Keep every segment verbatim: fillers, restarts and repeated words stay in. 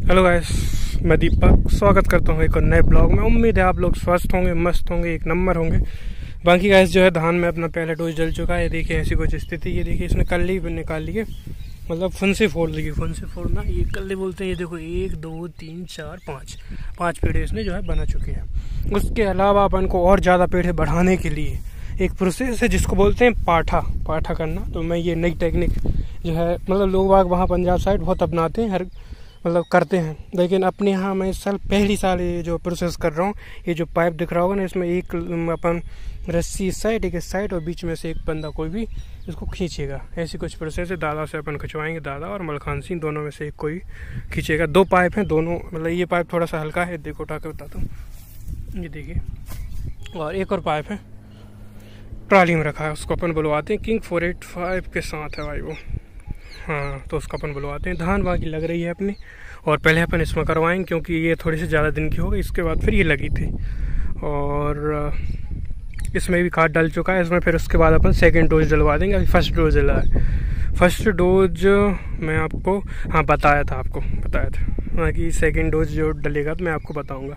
Hello guys, मैं दीपक स्वागत करता हूँ एक और नए ब्लॉग में। उम्मीद है आप लोग स्वस्थ होंगे, मस्त होंगे, एक नंबर होंगे। बाकी गाइस जो है धान में अपना पहला डोज जल चुका है। देखिए ऐसी कुछ स्थिति, ये देखिए इसने कल्ली भी निकाल ली है, मतलब फुंसे फोड़ ली। फुंसे फोड़ना ये कल्ली बोलते हैं। ये देखो एक दो तीन चार पाँच पाँच पेड़े इसने जो है बना चुके हैं। उसके अलावा अपन को और ज़्यादा पेड़े बढ़ाने के लिए एक प्रोसेस है जिसको बोलते हैं पाठा पाठा करना। तो मैं ये नई टेक्निक जो है, मतलब लोग बाग वहाँ पंजाब साइड बहुत अपनाते हैं, हर मतलब करते हैं। लेकिन अपने यहाँ मैं इस साल पहली साल ये जो प्रोसेस कर रहा हूँ, ये जो पाइप दिख रहा होगा ना, इसमें एक अपन रस्सी इस साइड एक इस साइड और बीच में से एक बंदा कोई भी इसको खींचेगा। ऐसी कुछ प्रोसेस है। दादा से अपन खिंचवाएंगे, दादा और मलखान सिंह दोनों में से एक कोई खींचेगा। दो पाइप हैं दोनों, मतलब ये पाइप थोड़ा सा हल्का है, देखो उठा के बताता हूँ, ये देखिए। और एक और पाइप है ट्राली में रखा है, उसको अपन बुलवाते हैं किंग फोर एट फाइव के साथ है भाई वो। हाँ, तो उसका अपन बुलवाते हैं। धान बाकी लग रही है अपनी, और पहले अपन इसमें करवाएंगे क्योंकि ये थोड़ी सी ज़्यादा दिन की हो गई। इसके बाद फिर ये लगी थी और इसमें भी खाद डाल चुका है इसमें। फिर उसके बाद अपन सेकंड डोज डलवा देंगे। अभी फर्स्ट डोज डला है। फर्स्ट डोज मैं आपको हाँ बताया था आपको बताया था बाकी सेकेंड डोज जो डलेगा तो मैं आपको बताऊँगा।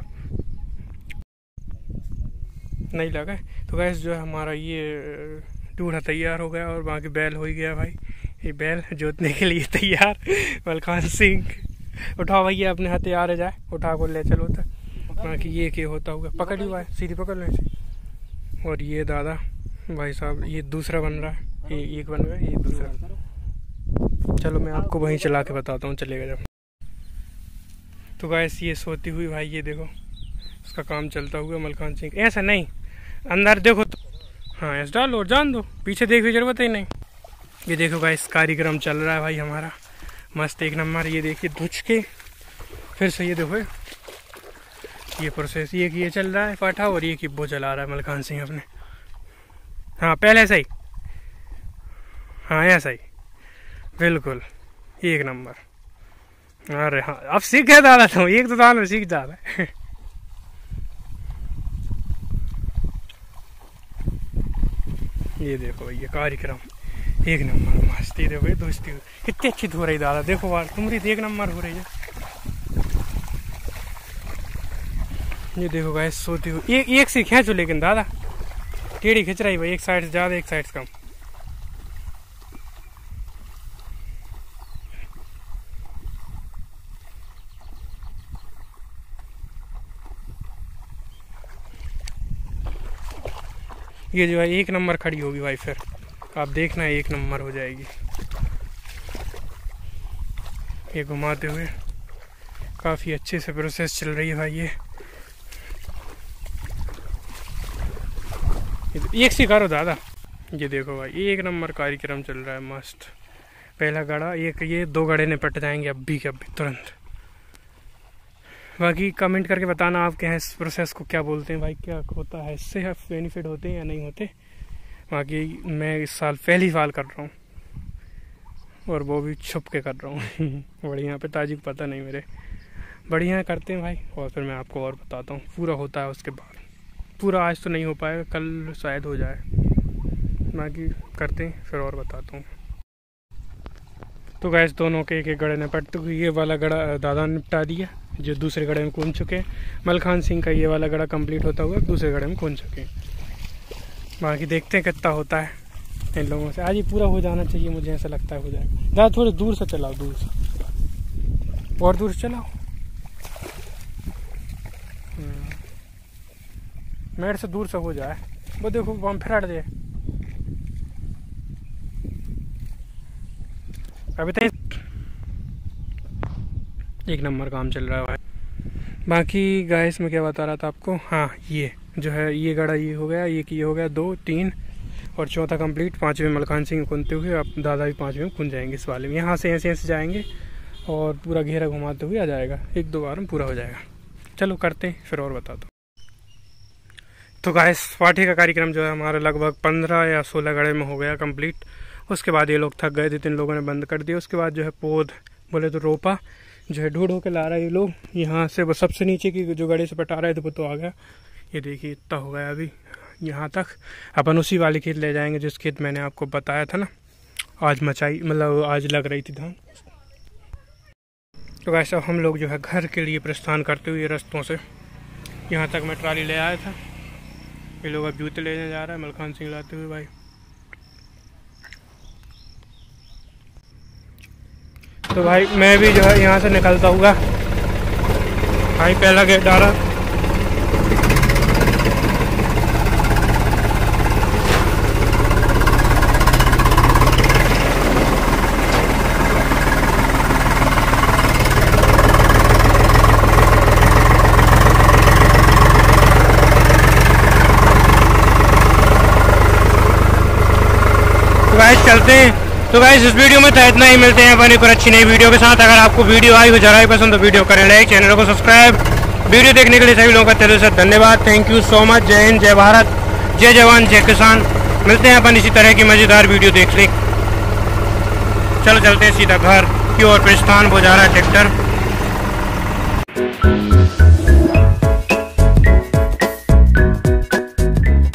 नहीं लगा तो गैस जो है हमारा ये दूल्हा तैयार हो गया और बाकी बैल हो ही गया भाई। ये बैल जोतने के लिए तैयार। मलखान सिंह उठाओ भैया, अपने हाथ तैयार है, जाए उठा को ले चलो। तो बाकी ये क्या होता होगा, पकड़ ही हुआ है, सीधी पकड़ लो ऐसे। और ये दादा भाई साहब, ये दूसरा बन रहा है, ये एक बन गया, ये दूसरा। चलो मैं आपको वहीं चला के बताता हूँ, चलेगा जब। तो गैस ये सोती हुई भाई, ये देखो उसका काम चलता हुआ मलखान सिंह। ऐसा नहीं, अंदर देखो तो हाँ ऐसा डालो और जान दो, पीछे देखने की जरूरत ही नहीं। ये देखो गाइस कार्यक्रम चल रहा है भाई हमारा, मस्त एक नंबर। ये देखिए धुच के फिर से ये देखो ये प्रोसेस, ये ये चल रहा है पाठा और ये किब्बो चला रहा है मलखान सिंह अपने। हाँ पहले ऐसा ही, हाँ ऐसा ही बिल्कुल एक नंबर। अरे हाँ अब सीख गया दादा, तो एक तो दादा सीख जाता है। ये देखो ये कार्यक्रम एक नंबर मस्ती। देखो ये दोस्ती कितनी अच्छी हो रही दादा, देखो बार तुम्हारी एक नंबर हो रही है। ये देखो गाइस सोती हुई, एक एक से खींचो लेकिन दादा टेढ़ी खींच रही भाई, एक साइड से ज्यादा एक साइड से कम। ये जो है एक नंबर खड़ी होगी भाई, फिर आप देखना एक नंबर हो जाएगी। ये घुमाते हुए काफ़ी अच्छे से प्रोसेस चल रही है भाई। ये एक सी करो दादा। ये देखो भाई एक नंबर कार्यक्रम चल रहा है मस्त। पहला गड़ा, एक ये दो गड़े निपट जाएंगे अभी के अभी तुरंत। बाकी कमेंट करके बताना आपके यहाँ इस प्रोसेस को क्या बोलते हैं भाई, क्या होता है, इससे बेनिफिट होते हैं या नहीं होते। बाकी मैं इस साल पहली साल कर रहा हूँ और वो भी छुप के कर रहा हूँ। बढ़िया पिताजी को पता नहीं मेरे, बढ़िया करते हैं भाई। और फिर मैं आपको और बताता हूँ पूरा होता है उसके बाद। पूरा आज तो नहीं हो पाएगा, कल शायद हो जाए। बाकी करते हैं फिर और बताता हूँ। तो गैस दोनों के एक एक गड़े निपट, तो ये वाला गड़ा दादा ने निपटा दिया जो दूसरे गड़े में कूद चुके हैं। मलखान सिंह का ये वाला गड़ा कंप्लीट होता हुआ दूसरे गड़े में कूद चुके हैं। बाकी देखते हैं कितना होता है इन लोगों से। आज ही पूरा हो जाना चाहिए, मुझे ऐसा लगता है हो जाएगा। ज़्यादा थोड़ी दूर से चलाओ, दूर से और दूर से चलाओ। मेरे से दूर से हो जाए, वो देखो वहाँ फिर दे। अभी तक एक नंबर काम चल रहा है भाई। बाकी गाइस मैं क्या बता रहा था आपको, हाँ ये जो है ये गड़ा ये हो गया, ये ये हो गया दो तीन और चौथा कंप्लीट। पाँचवें मलखान सिंह कुनते हुए अब दादा भी पाँचवें कुन जाएंगे इस वाले में। यहाँ से ऐसे ऐसे जाएंगे और पूरा घेरा घुमाते हुए आ जाएगा, एक दो बार में पूरा हो जाएगा। चलो करते हैं फिर और बता दो। तो गाइस पार्टी का कार्यक्रम जो है हमारा लगभग पंद्रह या सोलह गड़े में हो गया कंप्लीट। उसके बाद ये लोग थक गए थे, तीन लोगों ने बंद कर दिया। उसके बाद जो है पौध बोले तो रोपा जो है ढूंढ के ला रहा है ये लोग यहाँ से। वो सबसे नीचे की जो गड़े से पटा रहे थे वो तो आ गया। ये देखिए इतना हो गया अभी यहाँ तक। अपन उसी वाले खेत ले जाएंगे जिस खेत मैंने आपको बताया था ना, आज मचाई मतलब आज लग रही थी धान। तो गाइस अब हम लोग जो है घर के लिए प्रस्थान करते हुए रास्तों से यहाँ तक मैं ट्राली ले आया था। ये लोग अब जूते लेने जा रहा है मलखान सिंह लाते हुए भाई। तो भाई मैं भी जो है यहाँ से निकलता हुआ भाई पहला गेट डाला। तो गाइस चलते हैं। तो गाइस इस वीडियो में तो इतना ही, मिलते हैं अपनी कुछ अच्छी नई वीडियो के साथ। अगर आपको वीडियो आई हो जरा ही पसंद तो वीडियो करें लाइक, चैनल को सब्सक्राइब। वीडियो देखने के लिए सभी लोगों का दिल से धन्यवाद। Thank you so much. जय हिंद, जय भारत, जय जवान, जय किसान। मिलते हैं अपन इसी तरह की मज़ेदार वीडियो देख लें। चलो चलते हैं सीधा घर की ओर प्रस्थान हो जा रहा है ट्रैक्टर।